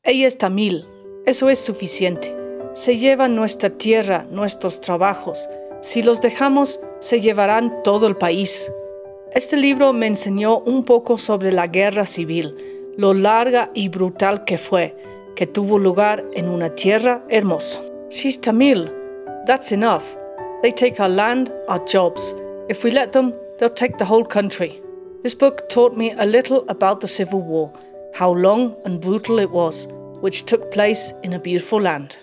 Ella es tamil. Eso es suficiente. Se llevan nuestra tierra, nuestros trabajos. Si los dejamos, se llevarán todo el país. Este libro me enseñó un poco sobre la guerra civil, lo larga y brutal que fue, que tuvo lugar en una tierra hermosa. She's Tamil. That's enough. They take our land, our jobs. If we let them, they'll take the whole country. This book taught me a little about the Civil War, how long and brutal it was, which took place in a beautiful land.